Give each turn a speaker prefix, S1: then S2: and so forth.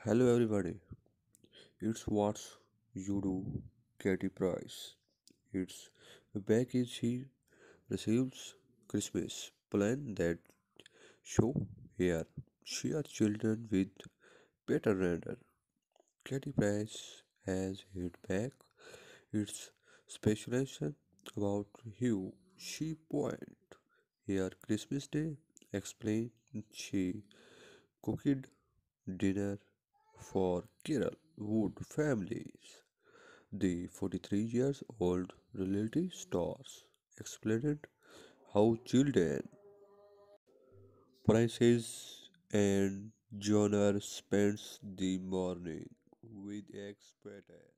S1: Hello everybody. It's what you do, Katie Price. It's back is he receives Christmas plan that show here. Share children with Peter Render. Katie Price has hit back. It's speculation about who she point. Here Christmas Day explain she cooked dinner for Kerala Wood families. The 43 years old reality stars explained how children, princess, and Jonah spends the morning with experts.